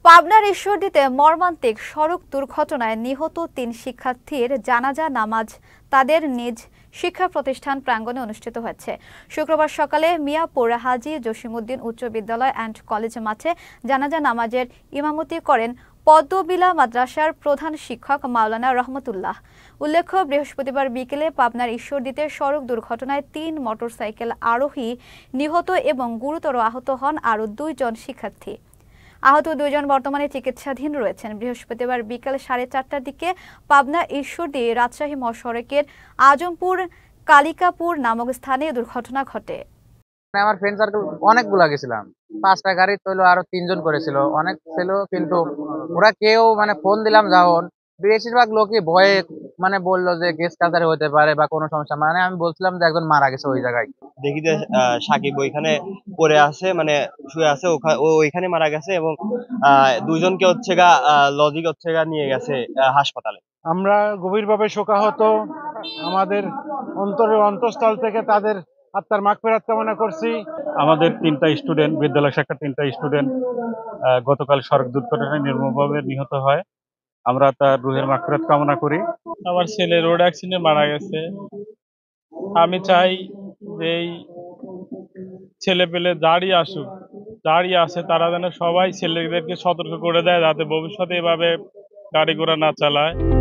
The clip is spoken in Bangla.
পাবনার ঈশ্বরদীতে মর্মান্তিক সড়ক দুর্ঘটনায় নিহত ৩ শিক্ষার্থীর জানাজা নামাজ তাদের নিজ শিক্ষা প্রতিষ্ঠান প্রাঙ্গণে অনুষ্ঠিত হয়েছে। শুক্রবার সকালে মিয়াপুর হাজী জসিমউদ্দিন উচ্চ বিদ্যালয় অ্যান্ড কলেজ মাঠে জানাজা নামাজের ইমামতি করেন পদ্মবিলা মাদ্রাসার প্রধান শিক্ষক মাওলানা রহমতুল্লাহ। উল্লেখ্য, বৃহস্পতিবার বিকেলে পাবনার ঈশ্বরদীতে সড়ক দুর্ঘটনায় ৩ মোটরসাইকেল আরোহী নিহত এবং গুরুতর আহত হন আরও ২ জন শিক্ষার্থী। আহত ২ জন বর্তমানে চিকিৎসাধীন রয়েছেন। বৃহস্পতিবার বিকেল 4:30টার দিকে পাবনা ঈশ্বরদী রাজশাহী মহাসড়কের আজমপুর কালিকাপুর নামক স্থানে দুর্ঘটনা ঘটে। আমার ফ্রেন্ড সার্কেল অনেকগুলা গেছিলাম, 5টা গাড়ি তৈলো, আরো 3 জন করেছিল, অনেক ছিল, কিন্তু ওরা কেউ ফোন দিলাম যখন বেশিরভাগ লোকই ভয়ে বললো যে কেস কাছারি হতে পারে বা কোনো সমস্যা। আমি বলছিলাম যে একজন মারা গেছে ওই জায়গায়। দেখি যে সাকিব ওইখানে পড়ে আছে, শুয়ে আছে, ওইখানে মারা গেছে এবং 2 জনকে লজিক নিয়ে গেছে হাসপাতালে। আমরা গভীরভাবে শোকাহত। আমাদের অন্তরের অন্তঃস্থল থেকে তাদের আত্মার মাগফিরাত কামনা করছি। আমাদের 3টা স্টুডেন্ট, বিদ্যালয় শাখার 3টা স্টুডেন্ট গতকাল সড়ক দুর্ঘটনায় নির্মমভাবে নিহত হয়। আমরা তার রুহের মাগফিরাত কামনা করি। আমার ছেলে রোড অ্যাক্সিডেন্টে মারা গেছে। আমি চাই যে এই ছেলে পেলে দাঁড়িয়ে আছে তারা যেন সবাই ছেলেদেরকে সতর্ক করে দেয়, যাতে ভবিষ্যতে এভাবে গাড়ি ঘোড়া না চালায়।